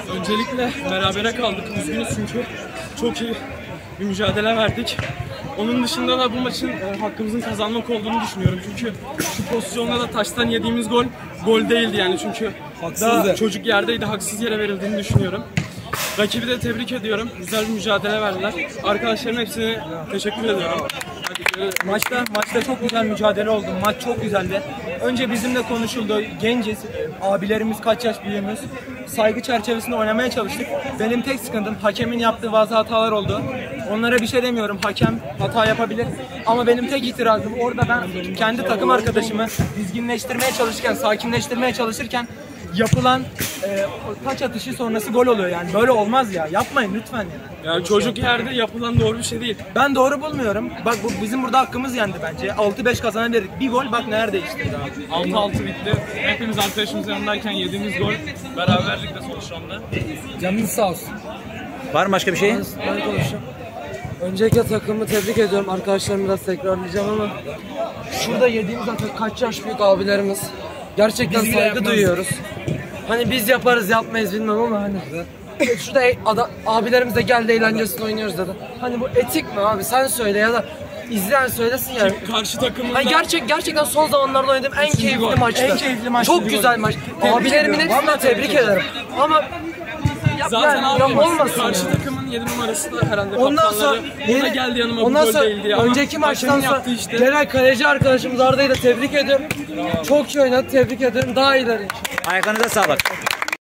Öncelikle berabere kaldık. Üzgünüz çünkü çok iyi bir mücadele verdik. Onun dışında da bu maçın hakkımızın kazanmak olduğunu düşünüyorum. Çünkü şu pozisyonda da taştan yediğimiz gol değildi yani. Çünkü daha çocuk yerdeydi, haksız yere verildiğini düşünüyorum. Rakibi de tebrik ediyorum. Güzel bir mücadele verdiler. Arkadaşlarım hepsine teşekkür ediyorum. Maçta çok güzel mücadele oldu. Maç çok güzeldi. Önce bizimle konuşuldu. Genciz. Abilerimiz kaç yaş büyüğümüz. Saygı çerçevesinde oynamaya çalıştık. Benim tek sıkıntım hakemin yaptığı bazı hatalar oldu. Onlara bir şey demiyorum. Hakem hata yapabilir. Ama benim tek itirazım orada ben kendi takım arkadaşımı dizginleştirmeye çalışırken, sakinleştirmeye çalışırken yapılan taç atışı sonrası gol oluyor yani. Böyle olmaz ya. Yapmayın lütfen ya. Yani çocuk yerde yapılan doğru bir şey değil. Ben doğru bulmuyorum. Bak bizim burada hakkımız yendi bence. 6-5 kazanabilirdik. Bir gol bak nerede işte. 6-6 bitti. Hepimiz arkadaşımızın yanındayken yediğimiz gol beraberlikle sonuçlandı. Canınız sağ olsun. Var mı başka bir şey? Ben konuşacağım. Öncelikle takımı tebrik ediyorum. Arkadaşlarımı biraz tekrarlayacağım ama şurada yediğimiz zaten kaç yaş büyük abilerimiz. Gerçekten saygı duyuyoruz. Hani biz yaparız yapmayız bilmem ama hani şurada abilerimiz de geldi eğlencesini oynuyoruz dedi. Hani bu etik mi abi sen söyle ya da izleyen söylesin yani. Karşı takımın Hani gerçekten son zamanlarda oynadığım en keyifli maçtı. En keyifli maçtı. Çok güzel maç. Abilerimin hepsine tebrik ederim. Ama zaten yani, abi olmasın karşı yani. takımın 7 numarası da herhalde Ondan sonra ona geldi yanıma bu gol değildi ya. Önceki maçtan sonra işte. genel kaleci arkadaşımız Arda'yı da tebrik ediyorum. Çok iyi oynadı, tebrik ederim. Daha ileri. Ayaklarınıza sağlık.